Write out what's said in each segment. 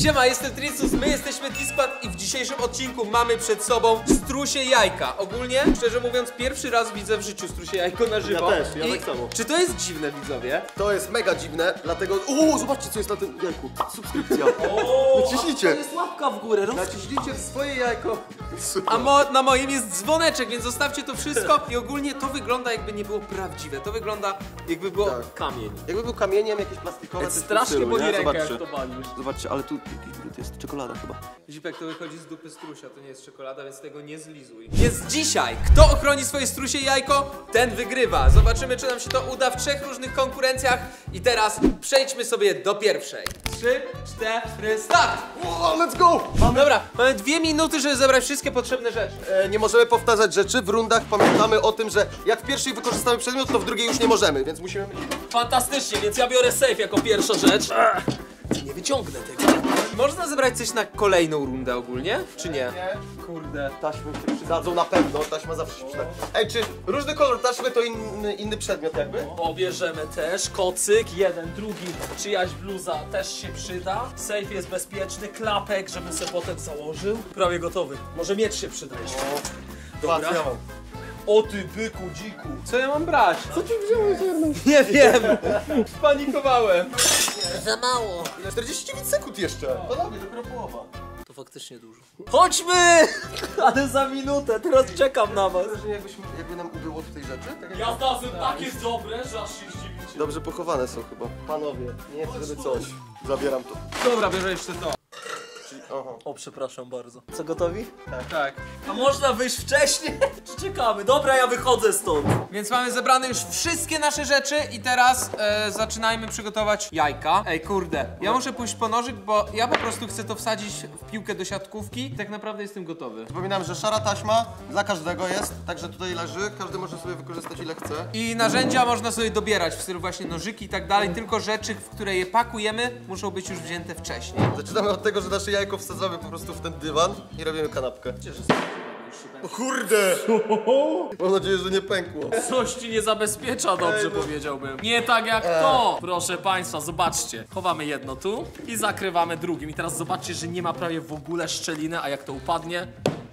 Siema, jestem Tricus, my jesteśmy T-Squad i w dzisiejszym odcinku mamy przed sobą strusie jajka. Ogólnie, szczerze mówiąc, pierwszy raz widzę w życiu strusie jajko na żywo. Ja też, ja tak samo. Czy to jest dziwne, widzowie? To jest mega dziwne, dlatego... zobaczcie, co jest na tym jajku. Subskrypcja. Naciśnijcie. To jest łapka w górę. Naciśnijcie w swoje jajko. A na moim jest dzwoneczek, więc zostawcie to wszystko. I ogólnie to wygląda, jakby nie było prawdziwe. To wygląda, jakby było kamień. Jakby był kamieniem, jakieś plastikowe. Strasznie boli rękę, jak to walisz. Zobaczcie, ale tu jest czekolada chyba. Zipek, to wychodzi z dupy strusia, to nie jest czekolada, więc tego nie zlizuj. Więc dzisiaj, kto ochroni swoje strusie jajko, ten wygrywa. Zobaczymy, czy nam się to uda w 3 różnych konkurencjach. I teraz przejdźmy sobie do pierwszej. 3, 4, start! Let's go! Dobra, mamy 2 minuty, żeby zebrać wszystkie potrzebne rzeczy. Nie możemy powtarzać rzeczy, w rundach pamiętamy o tym, że jak w pierwszej wykorzystamy przedmiot, to w drugiej już nie możemy, więc musimy... Fantastycznie, więc ja biorę safe jako pierwsza rzecz. Nie wyciągnę tego. Można zebrać coś na kolejną rundę ogólnie, czy nie? Nie. Kurde. Taśmy się przydadzą na pewno, taśma zawsze się przyda. Ej, czy różny kolor taśmy to inny przedmiot jakby? Pobierzemy też kocyk, jeden, drugi, czyjaś bluza też się przyda. Safe jest bezpieczny, klapek, żebym sobie potem założył. Prawie gotowy. Może miecz się przyda jeszcze. Dobra. Ja mam. O ty byku, dziku. Co ja mam brać? Co ci wziąłeś, Ernest? Nie wiem. Spanikowałem. Za mało. 49 sekund jeszcze. Panowie, dopiero połowa. To faktycznie dużo. Chodźmy! Ale za minutę, teraz czekam na was. Wrażenie, jakby nam ubyło tutaj rzeczy? Tak jak... Ja znalazłem takie dobre, że aż się zdziwicie. Dobrze pochowane są chyba. Panowie, nie chcę, żeby coś. Zabieram to. Dobra, bierze jeszcze to. Aha. O, przepraszam bardzo. Co, gotowi? Tak. A można wyjść wcześniej? Czy czekamy? Dobra, ja wychodzę stąd. Więc mamy zebrane już wszystkie nasze rzeczy i teraz zaczynajmy przygotować jajka. Ej, kurde, ja muszę pójść po nożyk, bo ja po prostu chcę to wsadzić w piłkę do siatkówki. Tak naprawdę jestem gotowy. Przypominam, że szara taśma dla każdego jest, także tutaj leży, każdy może sobie wykorzystać ile chce. I narzędzia można sobie dobierać w stylu właśnie nożyki i tak dalej, tylko rzeczy, w które je pakujemy, muszą być już wzięte wcześniej. Zaczynamy od tego, że nasze jajko wsadzamy po prostu w ten dywan i robimy kanapkę. O kurde! Mam nadzieję, że nie pękło. Coś ci nie zabezpiecza, dobrze powiedziałbym. Nie tak jak to. Proszę państwa, zobaczcie. Chowamy jedno tu i zakrywamy drugim. I teraz zobaczcie, że nie ma prawie w ogóle szczeliny, a jak to upadnie.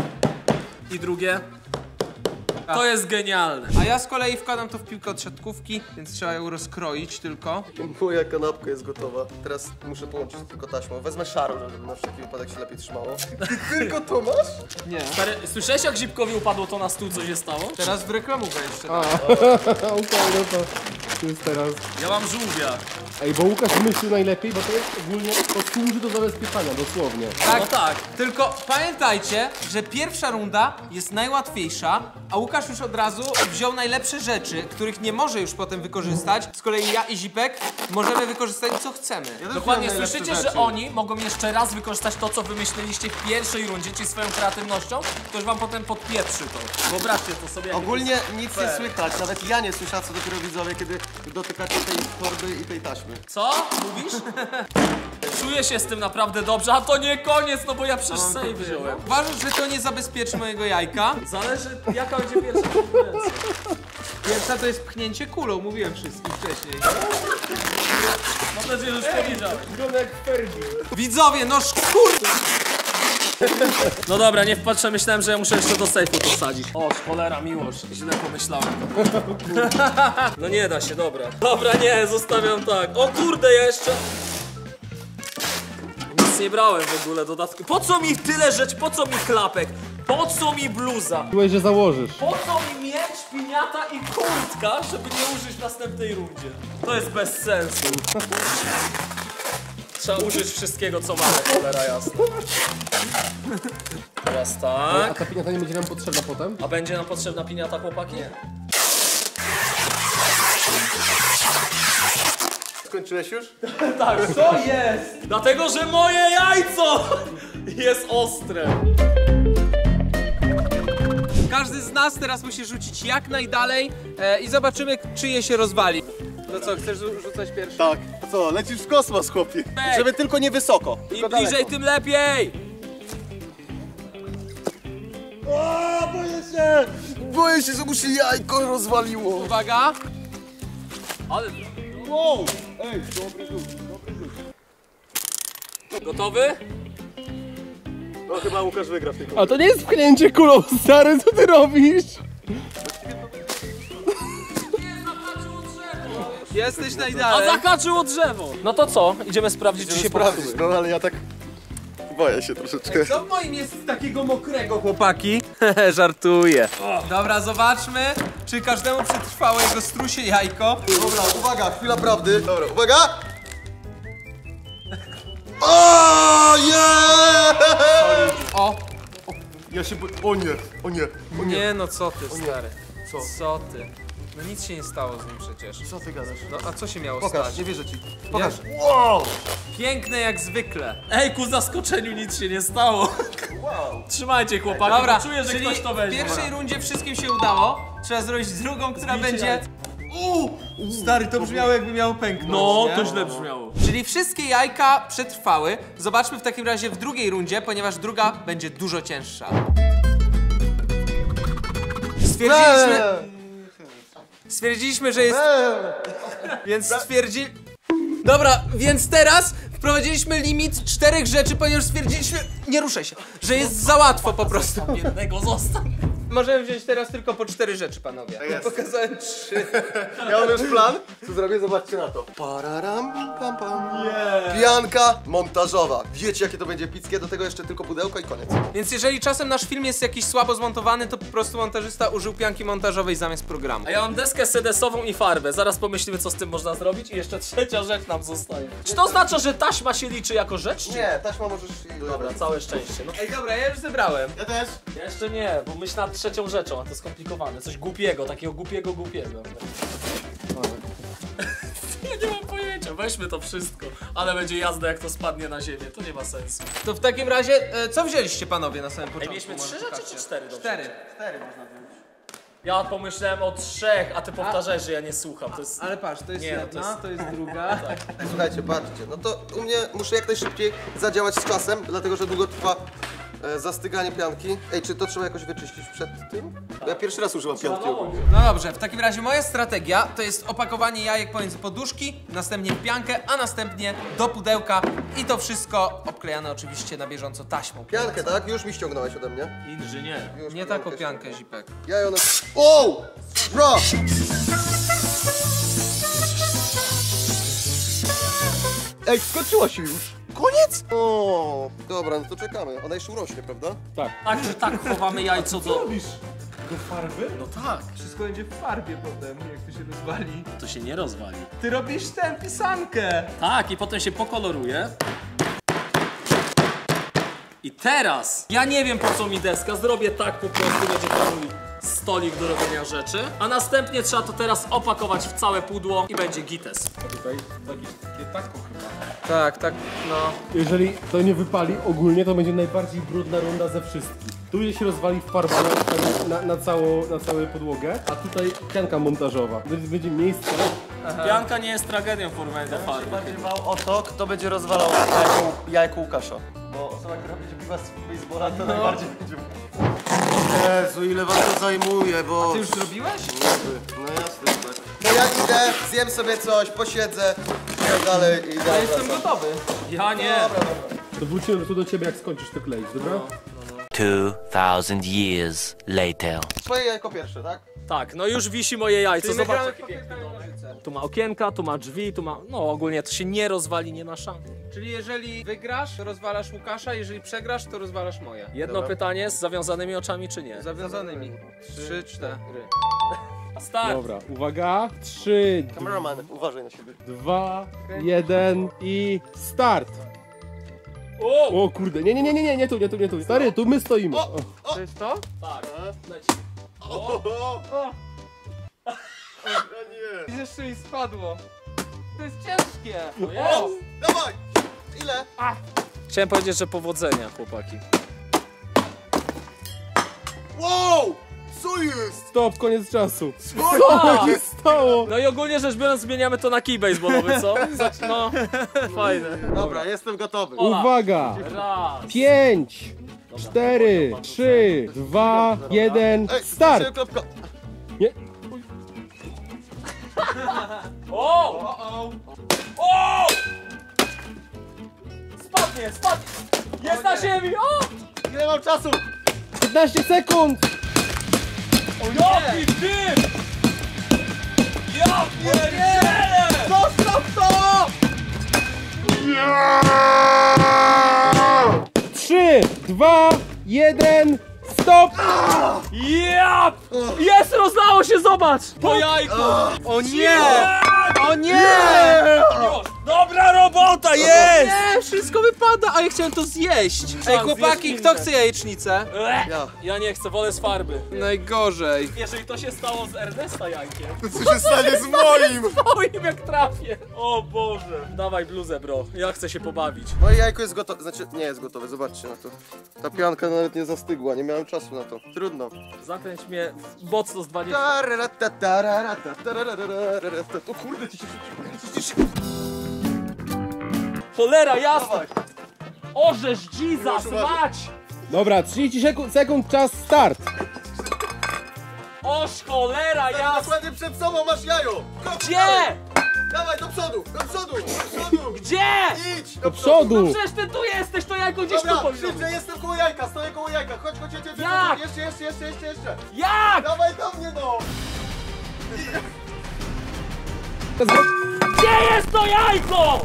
I drugie. To jest genialne. A ja z kolei wkładam to w piłkę od siatkówki, więc trzeba ją rozkroić tylko. Moja kanapka jest gotowa. Teraz muszę połączyć tylko taśmą. Wezmę szarą, żeby na wszelki wypadek się lepiej trzymało. Ty tylko to masz? Nie. Stary, słyszałeś jak Zipkowi upadło to na stół, co się stało? Teraz w reklamówkę jeszcze. Okej, no to jest teraz. Ja mam żółwia. Ej, bo Łukasz myśli najlepiej, bo to jest ogólnie, to służy do zabezpieczania, dosłownie. Tak, No tak. Tylko pamiętajcie, że pierwsza runda jest najłatwiejsza, a Łukasz już od razu wziął najlepsze rzeczy, których nie może już potem wykorzystać. Z kolei ja i Zipek możemy wykorzystać co chcemy. Dokładnie, słyszycie, że oni mogą jeszcze raz wykorzystać to, co wymyśliliście w pierwszej rundzie, czyli swoją kreatywnością. Ktoś wam potem podpieprzy to. Wyobraźcie to sobie. Ogólnie nic nie słychać, nawet ja nie słyszałem, co dopiero widzowie, kiedy dotykacie tej torby i tej taśmy. Co? Mówisz? Czuję się z tym naprawdę dobrze, a to nie koniec, no bo ja przecież save wziąłem. Uważasz, że to nie zabezpieczy mojego jajka? Zależy, jaka będzie pierwsza konkurencja. Pierwsza to jest pchnięcie kulą, mówiłem wszystkim wcześniej. Mam nadzieję, że już powiedziałem. Widzowie, no kurde! No dobra, nie wpatrzę, myślałem, że ja muszę jeszcze do sejfu to wsadzić. O, cholera, miłość, źle pomyślałem. No nie da się, dobra. Dobra, nie, zostawiam tak. O kurde, ja jeszcze... Nic nie brałem w ogóle dodatku. Po co mi tyle rzeczy, po co mi klapek? Po co mi bluza? Czułeś, że założysz. Po co mi miecz, piniata i kurtka, żeby nie użyć w następnej rundzie? To jest bez sensu. Trzeba użyć wszystkiego, co mamy, cholera jasna. Teraz A tak. ta piniata nie będzie nam potrzebna potem? A będzie nam potrzebna piniata, chłopaki? Nie. Skończyłeś już? Tak, co jest? Dlatego, że moje jajco jest ostre. Każdy z nas teraz musi rzucić jak najdalej i zobaczymy, czyje się rozwali. To co, chcesz rzucać pierwszy? Tak. To co, lecisz w kosmos, chłopie. Żeby tylko nie wysoko. Im bliżej, tym lepiej. O, boję się! Boję się, że mu się jajko rozwaliło. Uwaga! Ale... Wow! Ej, dobry rzut, dobry rzut. Gotowy? No chyba Łukasz wygra w tej A to nie jest pchnięcie kulą, stary, co ty robisz? Jesteś A najdalej. zahaczyło drzewo. No to co? Idziemy sprawdzić, czy się sprawdzić, popsuły. no ale ja tak boję się troszeczkę. Co w moim jest takiego mokrego, chłopaki? Żartuję. Dobra, zobaczmy, czy każdemu przetrwało jego strusie jajko. Dobra, uwaga, chwila prawdy. Dobra, uwaga! O, yeah! O! Ja się boję. O nie, o nie, o nie. Nie no, co ty, stary? Co? Co ty? No nic się nie stało z nim przecież. Co ty gadasz? No a co się miało Pokaż, stać? nie wierzę ci. Pokaż. Wow! Piękne jak zwykle. Ej, ku zaskoczeniu nic się nie stało. Wow. Trzymajcie chłopaki, Dobra, bo czuję, że czyli ktoś to w weźmie. pierwszej rundzie wszystkim się udało. Trzeba zrobić drugą, która będzie... Stary, to brzmiało jakby miało pęknąć, No, nie? to źle brzmiało. Czyli wszystkie jajka przetrwały. Zobaczmy w takim razie w drugiej rundzie, ponieważ druga będzie dużo cięższa. Stwierdziliśmy, że jest... Więc Dobra, więc teraz wprowadziliśmy limit 4 rzeczy, ponieważ stwierdziliśmy... Nie ruszaj się, że jest za łatwo po prostu. Jednego zostań. Możemy wziąć teraz tylko po 4 rzeczy, panowie. jest. Pokazałem 3. Ja mam już plan. Co zrobię? Zobaczcie na to. Pararam, pam, pam. Pianka montażowa. Wiecie, jakie to będzie epickie? Do tego jeszcze tylko pudełko i koniec. Więc jeżeli czasem nasz film jest jakiś słabo zmontowany, to po prostu montażysta użył pianki montażowej zamiast programu. A ja mam deskę sedesową i farbę. Zaraz pomyślimy, co z tym można zrobić. I jeszcze trzecia rzecz nam zostaje. Czy to oznacza, że taśma się liczy jako rzecz? Czy... Nie, taśma możesz... Dobra, całe szczęście. No. Ej, dobra, ja już zebrałem. Ja też. Jeszcze nie, bo myśl nad trzecią rzeczą, a to skomplikowane. Coś głupiego, takiego głupiego. Ja nie mam pojęcia, weźmy to wszystko. Ale będzie jazda, jak to spadnie na ziemię, to nie ma sensu. To w takim razie, co wzięliście panowie na samym początku? mieliśmy Może 3 rzeczy pokażcie. czy 4? 4. Ja pomyślałem o 3, a ty powtarzałeś, że ja nie słucham. To jest... Ale patrz, to jest Nie, no jedna, to jest- to jest druga. Słuchajcie, patrzcie. No to u mnie muszę jak najszybciej zadziałać z czasem, dlatego że długo trwa zastyganie pianki. Ej, czy to trzeba jakoś wyczyścić przed tym? Bo ja pierwszy raz używam pianki. No dobrze, w takim razie moja strategia to jest opakowanie jajek pomiędzy poduszki, następnie w piankę, a następnie do pudełka i to wszystko obklejane oczywiście na bieżąco taśmą. Piankę, tak? Już mi ściągnąłeś ode mnie. Inżynier. Już Nie taką piankę, Zipek. Ja ją... O! Bro! Ej, skończyła się już. Koniec? O, dobra, no to czekamy. Ona jeszcze urośnie, prawda? Tak czy tak chowamy jajco do... Do farby? No tak, Wszystko będzie w farbie potem, jak to się rozwali. to się nie rozwali. Ty robisz tę pisankę! Tak, i potem się pokoloruje. I teraz, ja nie wiem po co mi deska, zrobię tak po prostu, będzie to mój stolik do robienia rzeczy. A następnie trzeba to teraz opakować w całe pudło i będzie gites. Tak, tak, no. Jeżeli to nie wypali ogólnie, to będzie najbardziej brudna runda ze wszystkich. Tu się rozwali farba na całą podłogę, a tutaj pianka montażowa. Będzie miejsce. Pianka nie jest tragedią w porównaniu do farby. Bardziej dbał o to, kto będzie rozwalał jajko Łukasza. Bo osoba, która będzie piła z baseballa, to najbardziej będzie... Jezu, ile wam to zajmuje, bo... Ty już zrobiłeś? No jasne, tak. To ja idę, zjem sobie coś, posiedzę i tak dalej i Ja dalej. jestem gotowy. Ja nie. To wrócimy tu do ciebie, jak skończysz to kleić, dobra? 2,000 years later. Swoje jajko pierwsze, tak? Tak, no już wisi moje jajco, Czyli my zobacz gramy jaki w piękny papierka, domek. nożyce. Tu ma okienka, tu ma drzwi, tu ma... No ogólnie to się nie rozwali, nie ma szans. Czyli jeżeli wygrasz, to rozwalasz Łukasza, jeżeli przegrasz, to rozwalasz moje. Jedno Dobra. pytanie, z zawiązanymi oczami czy nie? Zawiązanymi. 3, 4. Start! Dobra, uwaga. 3, Kameraman, uważaj na siebie. 2, 1 i start! O! O kurde, nie tu. Stary, tu my stoimy. O. To jest to? Tak, leci. Jeszcze mi spadło. To jest ciężkie. No jest. Dawaj! Ile? Chciałem powiedzieć, że powodzenia, chłopaki. Wow! Co jest? Stop, koniec czasu. Co Co się stało? No i ogólnie rzecz biorąc zmieniamy to na kij baseballowy, co? No, fajne. Dobra, jestem gotowy. Uwaga! Raz. 5, 4, 3, 2, 1, Ej, start! kropka. Nie, O! O! Spadł! Spadnie, spadnie! Jest na ziemi! O! Ile mam czasu? 15 sekund! Jaki dym! Ja pierdzielę! Zostaw to! 3, 2, 1, stop! Ja! Jest, rozlało się, zobacz! To jajko! O nie! O nie! Dobra robota, jest! Nie, wszystko wypada, a ja chciałem to zjeść. Ej, chłopaki, zjeść kto inne. chce jajecznicę? Ja nie chcę, wolę z farby. Najgorzej. Jeżeli to się stało z Ernesta jajkiem, Co się stanie z moim? moim jak trafię. O Boże. Dawaj bluzę, bro. Ja chcę się pobawić. Moje jajko jest gotowe, znaczy nie jest gotowe, zobaczcie na to. Ta pianka nawet nie zastygła, nie miałem czasu na to. Trudno. Zakręć mnie mocno z 20. O kurde, ci się... Cholera, jasna! Orzesz, Jesus, mać! Dobra, 30 sekund, czas start! Oż cholera, jasna! Dokładnie przed sobą masz jajo! Gdzie? Dawaj, do przodu, do przodu, do przodu! Gdzie? Idź! Do przodu! Przecież ty tu jesteś, to jako gdzieś tu Dobra, powinno być. szybciej, jestem koło jajka, stoję koło jajka, chodź, chodź, jedź, Jak? jeszcze! Jak? Dawaj do mnie, no! Gdzie jest to jajko?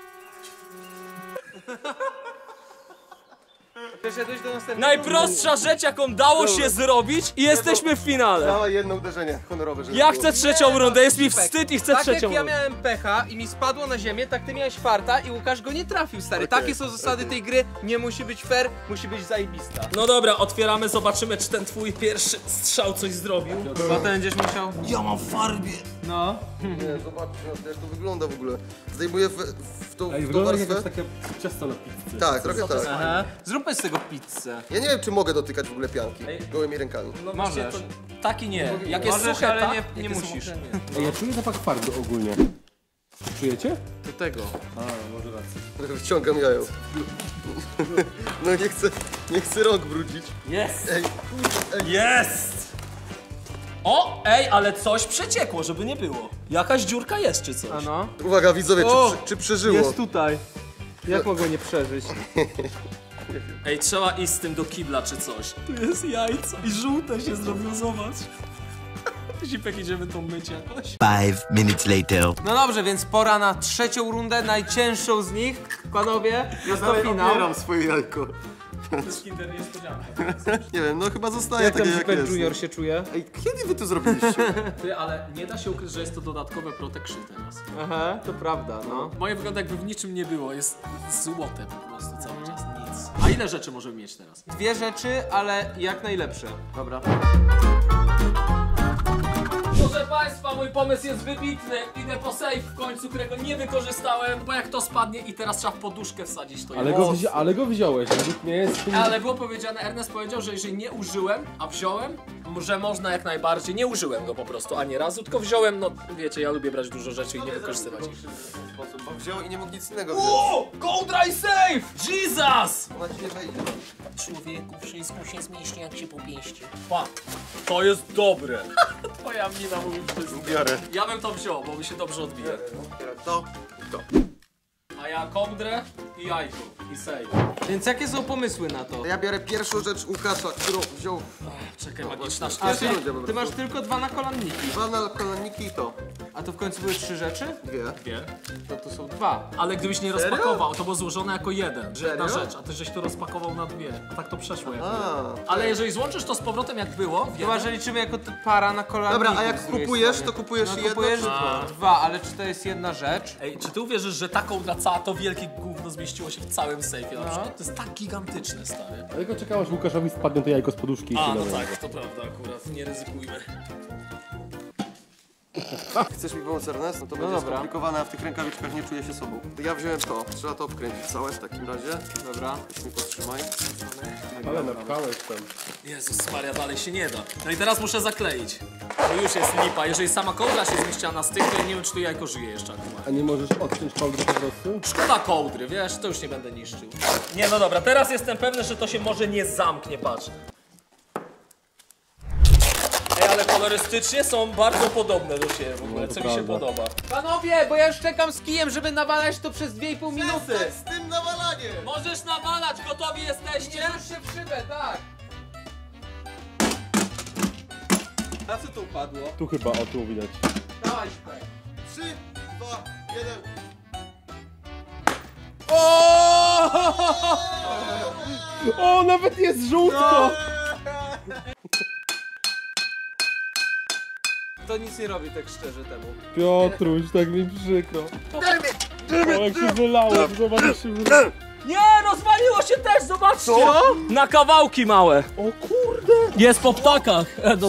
Przeszedłeś do następnego. Najprostsza rzecz, jaką dało się zrobić i jesteśmy w finale. Dawaj jedno uderzenie honorowe, żeby Ja było. chcę trzecią rundę, jest mi wstyd i chcę Tak trzecią jak ja rundę. miałem pecha i mi spadło na ziemię, tak ty miałeś farta i Łukasz go nie trafił, stary. Takie są zasady tej gry, nie musi być fair, musi być zajebista. No dobra, otwieramy, zobaczymy, czy ten twój pierwszy strzał coś zrobił. Potem będziesz musiał... Ja mam w farbie. No. Nie, zobaczcie, jak to wygląda w ogóle. Zdejmuję w tą Ej, w tą wygląda jak warstwę. jakaś taka ciasto na pizzę. Tak, trochę tak. Aha. Zróbmy z tego pizzę. Ja nie wiem, czy mogę dotykać w ogóle pianki gołymi rękami. No Możesz. właśnie, to tak i nie. Jak jest Możesz, suche, ale tak, nie jak jest musisz. mokre, nie. Ej, ja czuję zapach farby ogólnie. Czujecie? Do tego. A, może racja. Wciągam jajo. No nie chcę rąk brudzić. Jest! Ej, Jest! O, ej, ale coś przeciekło, żeby nie było. Jakaś dziurka jest czy coś. Ano. uwaga widzowie, O, czy przeżyło? Jest tutaj. Jak mogłem nie przeżyć? Ej, trzeba iść z tym do kibla czy coś. Tu jest jajco i żółte się zrobiło, zobacz. Zipek, idziemy to myć jakoś. 5 minutes later. No dobrze, więc pora na trzecią rundę, najcięższą z nich. Panowie, jest to finał. swoje jajko. To jest kinder niespodzianka. Nie wiem, no chyba zostaje Jak tam takie jak Zipek jest. Junior się czuje? Ej, kiedy wy to zrobiliście? Ty, ale nie da się ukryć, że jest to dodatkowe protection teraz. Aha, to prawda, no. Moje wygląda jakby w niczym nie było, jest złote po prostu cały czas, nic. A ile rzeczy możemy mieć teraz? Dwie rzeczy, ale jak najlepsze. Dobra. Proszę Państwa, mój pomysł jest wybitny. Idę po safe w końcu, którego nie wykorzystałem, bo jak to spadnie i teraz trzeba w poduszkę wsadzić to Ale go wziąłeś, według mnie jest... Ale było powiedziane, Ernest powiedział, że jeżeli nie użyłem, a wziąłem, że można jak najbardziej. Nie użyłem go po prostu ani razu, tylko wziąłem, no wiecie, ja lubię brać dużo rzeczy i nie wykorzystywać ich. Bo wziął i nie mógł nic innego wziąć. O! Go dry safe! Jesus! Ona ci nie wejdzie. Człowieku, wszystko się zmieści, jak się popieści. Pa, to jest dobre. Twoja mina mówi wszystko. Biorę. Ja bym to wziął, bo mi się dobrze odbija. To. A ja kołdrę i jajko i sejf. Więc jakie są pomysły na to? Ja biorę pierwszą rzecz Łukasza, którą wziął. Czekaj, magiczna A sztuka. ty, ty masz tylko dwa nakolanniki. Dwa na koloniki i to. A to w końcu były trzy rzeczy? Dwie. To są dwa. Ale gdybyś nie rozpakował, to było złożone jako jedna Serio? rzecz, a ty żeś to rozpakował na dwie. A tak to przeszło jak było. A. Ale jeżeli złączysz to z powrotem jak było, Chyba, że liczymy jako para nakolanników. Dobra, a jak z drugiej kupujesz, strony. to kupujesz no, jedno, kupujesz czy dwa? dwa, ale czy to jest jedna rzecz? Ej, czy ty uwierzysz, że taką dla cała to wielkie gówno zmieściło się w całym sejfie na przykład? To jest tak gigantyczne, stary. Ale go czekałem, aż Łukaszowi spadnie to jajko z poduszki i A, się no nowego. tak, to prawda akurat, nie ryzykujmy. Chcesz mi pomóc, Ernest? No to będzie dobra. skomplikowane, a w tych rękawiczkach nie czuję się sobą. Ja wziąłem to. Trzeba to obkręcić całe w takim razie. Dobra. Weź mi podtrzymaj. Ale napchałeś tam. Jezus Maria, dalej się nie da. No i teraz muszę zakleić. To już jest lipa, jeżeli sama kołdra się zmieściła na styk, to ja nie wiem, czy to jajko żyje jeszcze akurat. A nie możesz odciąć kołdry po prostu? Szkoda kołdry, wiesz, to już nie będę niszczył. Nie, no dobra, teraz jestem pewny, że to się może nie zamknie, patrz. Ej, ale kolorystycznie są bardzo podobne do siebie w ogóle, No to co mi się prawda. podoba. Panowie, bo ja już czekam z kijem, żeby nawalać to przez 2,5 minuty. Z tym nawalaniem! Możesz nawalać, gotowi jesteście? Już się w szybę, tak. Na co to upadło? Tu chyba, o tu widać. Dawaj, szybek. 3, 2, 1. O, nawet jest żółtko! To nic nie robi, tak szczerze temu. Piotruś, tak mi przykro. O, jak się wylałem, zobacz jak się wylałem. Nie, rozwaliło się też, zobaczcie! Na kawałki małe. O kurde! Jest po ptakach.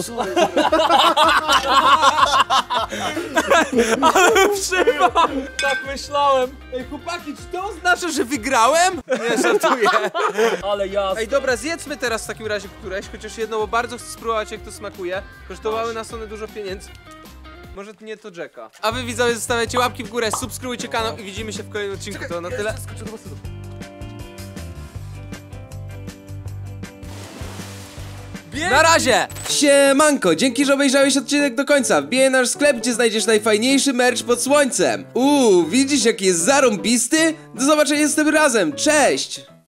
Ale przypał! Tak myślałem. Ej, chłopaki, czy to oznacza, że wygrałem? Nie, żartuję. Ale jasne. Ej, dobra, zjedzmy teraz w takim razie któreś, chociaż jedno, bo bardzo chcę spróbować, jak to smakuje. Kosztowały nas one dużo pieniędzy. Może nie to Jacka. A wy widzowie zostawiacie łapki w górę, subskrybujcie kanał i widzimy się w kolejnym odcinku. To na tyle. Na razie! Siemanko, dzięki, że obejrzałeś odcinek do końca. Wbijaj nasz sklep, gdzie znajdziesz najfajniejszy merch pod słońcem. Widzisz jaki jest zarąbisty? Do zobaczenia z tym razem, cześć!